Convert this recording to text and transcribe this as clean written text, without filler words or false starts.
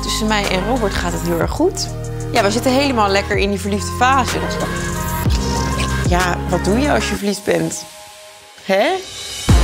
tussen mij en Robert gaat het heel erg goed. Ja, we zitten helemaal lekker in die verliefde fase. Ja, wat doe je als je verliefd bent? Hè?